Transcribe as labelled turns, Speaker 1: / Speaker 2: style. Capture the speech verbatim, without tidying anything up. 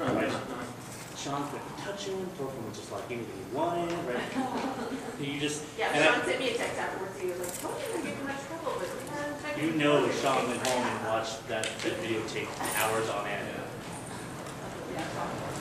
Speaker 1: Right? Sean could touch him, Thorfinn would just like anything he wanted, right? You just
Speaker 2: Yeah,
Speaker 1: and
Speaker 2: Sean
Speaker 1: I,
Speaker 2: sent me a text afterwards. He was like, "Told you I'm getting in much trouble, but we had technical
Speaker 1: you know
Speaker 2: difficulties."
Speaker 1: Sean went home and watched that, that videotape hours on end.
Speaker 2: Yeah, Sean.